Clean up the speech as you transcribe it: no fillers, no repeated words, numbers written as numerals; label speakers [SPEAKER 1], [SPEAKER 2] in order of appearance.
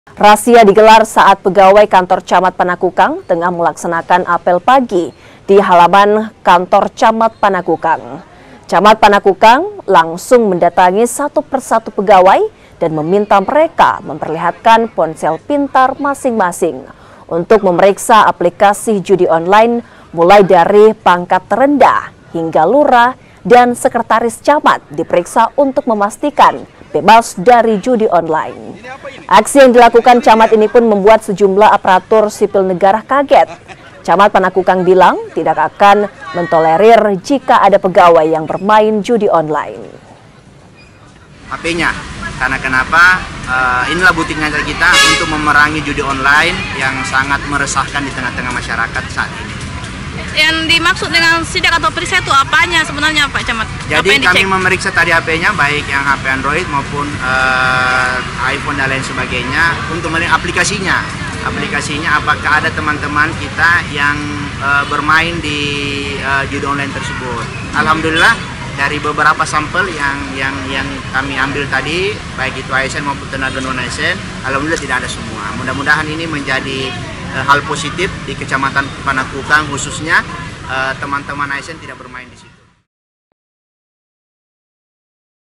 [SPEAKER 1] Razia digelar saat pegawai kantor Camat Panakukang tengah melaksanakan apel pagi di halaman kantor Camat Panakukang. Camat Panakukang langsung mendatangi satu persatu pegawai dan meminta mereka memperlihatkan ponsel pintar masing-masing untuk memeriksa aplikasi judi online mulai dari pangkat terendah hingga lurah dan sekretaris camat diperiksa untuk memastikan bebas dari judi online. Aksi yang dilakukan camat ini pun membuat sejumlah aparatur sipil negara kaget. Camat Panakukang bilang tidak akan mentolerir jika ada pegawai yang bermain judi online.
[SPEAKER 2] HP-nya, karena kenapa? Inilah butik nyata kita untuk memerangi judi online yang sangat meresahkan di tengah-tengah masyarakat saat ini.
[SPEAKER 3] Yang dimaksud dengan sidak atau periksa itu apanya sebenarnya Pak Camat?
[SPEAKER 2] Jadi kami memeriksa tadi HP-nya, baik yang HP Android maupun iPhone dan lain sebagainya, untuk melihat aplikasinya. Aplikasinya apakah ada teman-teman kita yang bermain di judi online tersebut. Alhamdulillah dari beberapa sampel yang kami ambil tadi, baik itu ASN maupun tenaga non-ASN, alhamdulillah tidak ada semua. Mudah-mudahan ini menjadi hal positif di Kecamatan Panakukang, khususnya teman-teman ASN tidak bermain di situ.